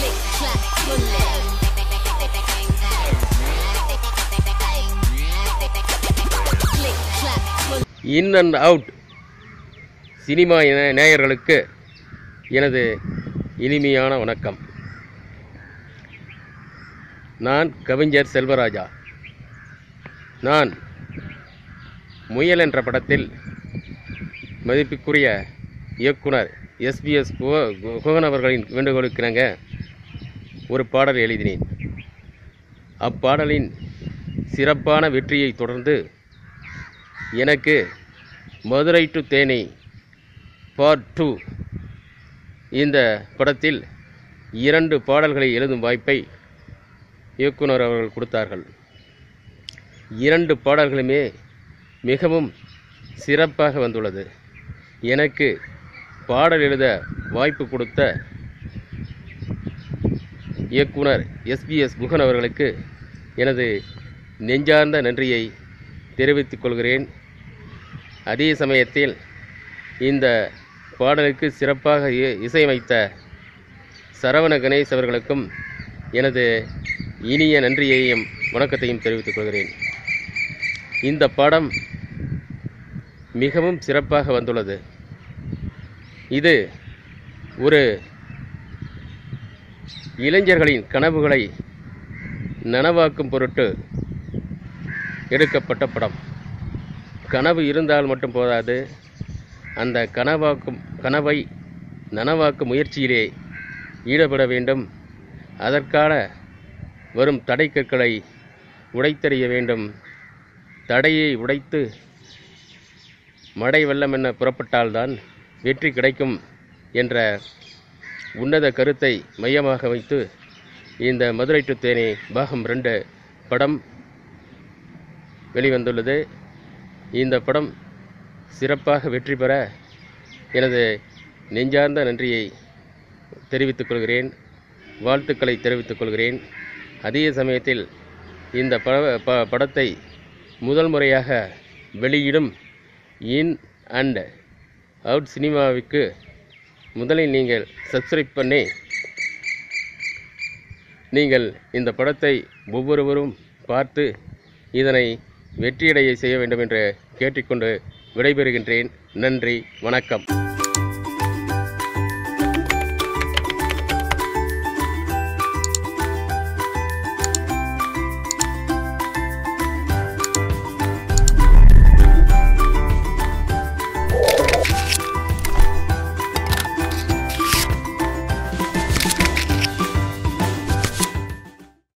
In and out cinema நேயர்களுக்கு எனது இனிமையான வணக்கம். நான் கவிஞர் செல்வராஜா. நான் முயல் என்ற படத்தில் மதிப்புக்குரிய இயக்குனர் எஸ்பிஎஸ் குகன் அவர்களின் வேண்டுகோளுக்கிணங்க ஒரு பாடல் எழுதினேன். அப்பாடலின் சிறப்பான வெற்றியை தொடர்ந்து எனக்கு மதுரை டு தேனி பார்ட் 2 இந்த படத்தில் 2 பாடல்களை எழுதும் வாய்ப்பை இயக்குனர் அவர்கள் கொடுத்தார்கள். 2 பாடல்களுமே மிகவும் சிறப்பாக வந்துள்ளது. எனக்கு பாடல் எழுத வாய்ப்பு கொடுத்த இயக்குனர் எஸ்பிஎஸ் குகன் அவர்களுக்கு எனது நெஞ்சார்ந்த நன்றியை தெரிவித்துக் கொள்கிறேன். அதே சமயத்தில் இந்த பாடலுக்கு சிறப்பாக இசையமைத்த சரவண கணேஷ் அவர்களுக்கும் எனது இனிய நன்றியையும் வணக்கத்தையும் தெரிவித்துக் கொள்கிறேன். இந்த படம் மிகவும் சிறப்பாக வந்துள்ளது. இது ஒரு இளைஞர்களின் கனவுகளை நனவாக்கும் பொருட்டு எடுக்கப்பட்ட படம். கனவு இருந்தால் மட்டும் போதாது, அந்த கனவை நனவாக்கும் முயற்சியிலே ஈடுபட வேண்டும். அதற்கான வரும் தடைக்கற்களை உடைத்தெறிய வேண்டும். தடையை உடைத்து மடை வெள்ளம் என புறப்பட்டால்தான் வெற்றி கிடைக்கும் என்ற உன்னத கருத்தை மையமாக வைத்து இந்த மதுரை டு தேனி பாகம் 2 படம் வெளிவந்துள்ளது. இந்த படம் சிறப்பாக வெற்றி பெற எனது நெஞ்சார்ந்த நன்றியை தெரிவித்துக் கொள்கிறேன், வாழ்த்துக்களை தெரிவித்துக் கொள்கிறேன். அதே சமயத்தில் இந்த படத்தை முதல் முறையாக வெளியிடும் இன் அண்ட் அவுட் சினிமாவுக்கு முதலில் நீங்கள் சப்ஸ்கிரைப் பண்ணி நீங்கள் இந்த படத்தை ஒவ்வொருவரும் பார்த்து இதனை வெற்றியடைய செய்ய வேண்டும் என்று கேட்டுக்கொண்டு விடைபெறுகின்றேன். நன்றி, வணக்கம்.